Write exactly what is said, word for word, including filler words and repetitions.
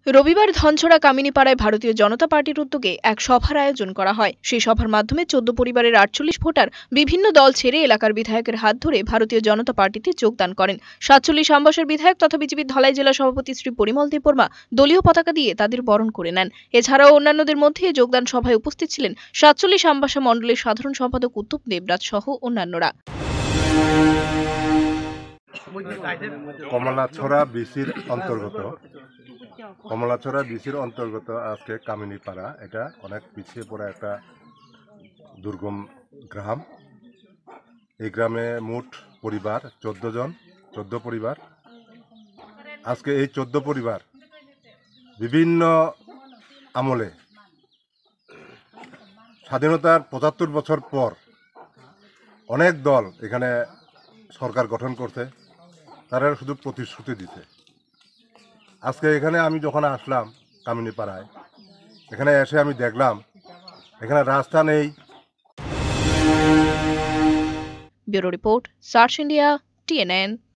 রবিবার ধনছড়া কামিনীপাড়ায় ভারতীয় জনতা পার্টির উদ্যোগে এক সভার আয়োজন করা হয়। সেই সভার মাধ্যমে চোদ্দ পরিবারের আটচল্লিশ ভোটার বিভিন্ন দল ছেড়ে এলাকার বিধায়কের হাত ধরে ভারতীয় জনতা পার্টিতে যোগদান করেন। সাতচল্লিশ আমবাসার বিধায়ক তথা বিজেপির ধলাই জেলা সভাপতি শ্রী পরিমল দেববর্মা দলীয় পতাকা দিয়ে তাদের বরণ করে নেন। এছাড়াও অন্যান্যদের মধ্যে যোগদান সভায় উপস্থিত ছিলেন সাতচল্লিশ আমবাসা মণ্ডলের সাধারণ সম্পাদক উত্তম দেবরাজ সহ অন্যান্যরা। কমলাছড়া বিসির অন্তর্গত কমলাছড়া বিসির অন্তর্গত আজকে কামিনীপাড়া, এটা অনেক পিছিয়ে পড়া একটা দুর্গম গ্রাম। এই গ্রামে মোট পরিবার চোদ্দ জন চোদ্দ পরিবার। আজকে এই চোদ্দ পরিবার বিভিন্ন আমলে স্বাধীনতার পঁচাত্তর বছর পর অনেক দল এখানে সরকার গঠন করছে, তারা শুধু প্রতিশ্রুতি দিতে। আজকে এখানে আমি যখন আসলাম কামিনীপাড়ায়, এখানে এসে আমি দেখলাম এখানে রাস্তা নেই। Bureau report, search India, TNN.